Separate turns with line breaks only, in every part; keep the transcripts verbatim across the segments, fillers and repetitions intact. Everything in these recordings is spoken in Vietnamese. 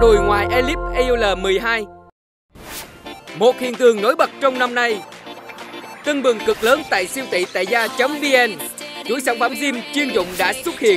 đùi ngoài Elip A L mười hai. Một hiện tượng nổi bật trong năm nay. Tưng bừng cực lớn tại siêu thị tại gia.vn. Chuỗi sản phẩm gym chuyên dụng đã xuất hiện.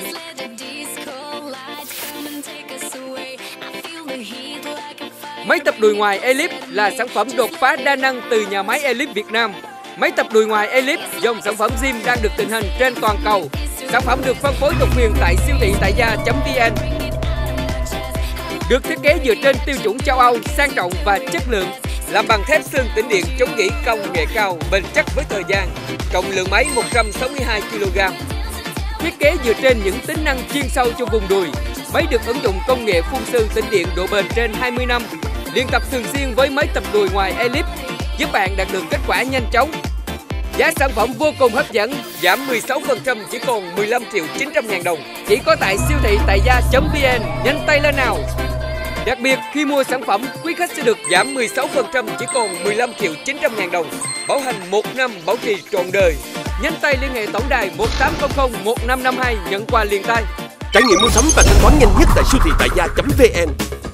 Máy tập đùi ngoài Elip là sản phẩm đột phá đa năng từ nhà máy Elip Việt Nam. Máy tập đùi ngoài Elip, dòng sản phẩm gym đang được thịnh hành trên toàn cầu. Sản phẩm được phân phối độc quyền tại siêu thị tại gia.vn. Được thiết kế dựa trên tiêu chuẩn châu Âu, sang trọng và chất lượng. Làm bằng thép xương tĩnh điện chống gỉ công nghệ cao, bền chắc với thời gian. Trọng lượng máy một trăm sáu mươi hai ki lô gam. Thiết kế dựa trên những tính năng chuyên sâu cho vùng đùi. Máy được ứng dụng công nghệ phun xương tĩnh điện độ bền trên hai mươi năm. Luyện tập thường xuyên với máy tập đùi ngoài Elip giúp bạn đạt được kết quả nhanh chóng. Giá sản phẩm vô cùng hấp dẫn, giảm mười sáu phần trăm chỉ còn mười lăm triệu chín trăm ngàn đồng. Chỉ có tại siêu thị tại gia.vn, nhanh tay lên nào! Đặc biệt, khi mua sản phẩm, quý khách sẽ được giảm mười sáu phần trăm chỉ còn mười lăm triệu chín trăm ngàn đồng. Bảo hành một năm, bảo trì trọn đời. Nhanh tay liên hệ tổng đài một tám không không một năm năm hai nhận quà liền tay.
Trải nghiệm mua sắm và thanh toán nhanh nhất tại siêu thị tại gia.vn.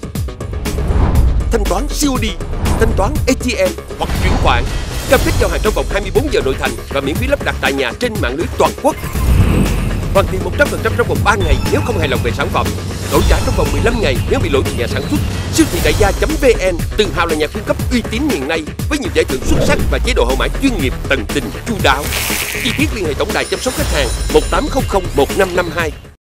Thanh toán xê ô đê, thanh toán a tê em hoặc chuyển khoản. Cam kết giao hàng trong vòng hai mươi bốn giờ nội thành và miễn phí lắp đặt tại nhà trên mạng lưới toàn quốc. Hoàn tiền một trăm phần trăm trong vòng ba ngày nếu không hài lòng về sản phẩm. Đổi trả trong vòng mười lăm ngày nếu bị lỗi từ nhà sản xuất. Siêu thị đại gia.vn tự hào là nhà cung cấp uy tín hiện nay với nhiều giải thưởng xuất sắc và chế độ hậu mãi chuyên nghiệp, tận tình, chu đáo. Chi tiết liên hệ tổng đài chăm sóc khách hàng một tám không không một năm năm hai.